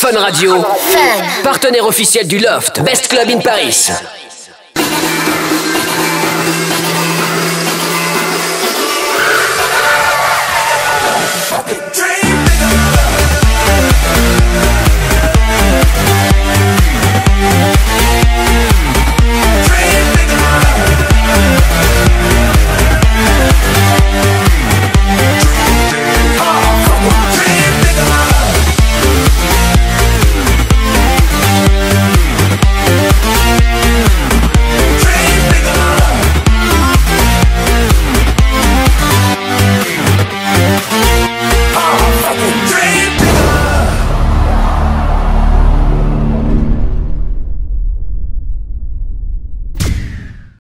Fun Radio, partenaire officiel du Loft, Best Club in Paris.